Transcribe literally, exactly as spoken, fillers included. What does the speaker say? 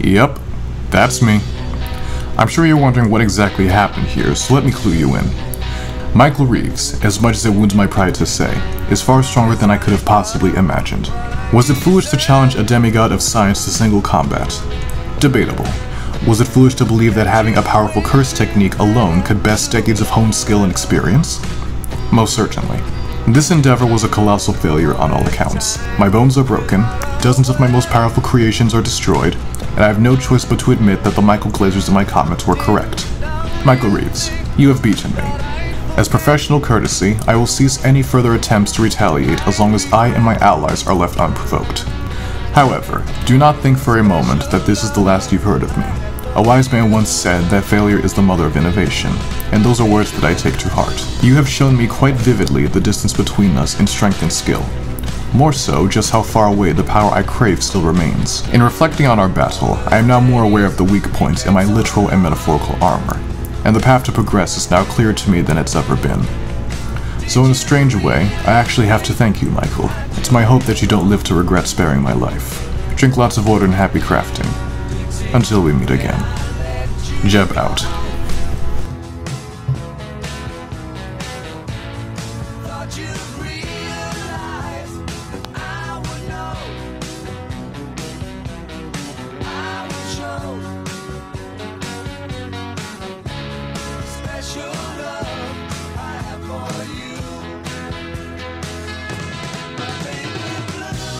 Yep, that's me. I'm sure you're wondering what exactly happened here, so let me clue you in. Michael Reeves, as much as it wounds my pride to say, is far stronger than I could have possibly imagined. Was it foolish to challenge a demigod of science to single combat? Debatable. Was it foolish to believe that having a powerful curse technique alone could best decades of honed skill and experience? Most certainly. This endeavor was a colossal failure on all accounts. My bones are broken, dozens of my most powerful creations are destroyed, and I have no choice but to admit that the Michael Glazers in my comments were correct. Michael Reeves, you have beaten me. As professional courtesy, I will cease any further attempts to retaliate as long as I and my allies are left unprovoked. However, do not think for a moment that this is the last you've heard of me. A wise man once said that failure is the mother of innovation, and those are words that I take to heart. You have shown me quite vividly the distance between us in strength and skill. More so, just how far away the power I crave still remains. In reflecting on our battle, I am now more aware of the weak points in my literal and metaphorical armor, and the path to progress is now clearer to me than it's ever been. So in a strange way, I actually have to thank you, Michael. It's my hope that you don't live to regret sparing my life. Drink lots of water and happy crafting. Until we meet again. Jeb out. Thought you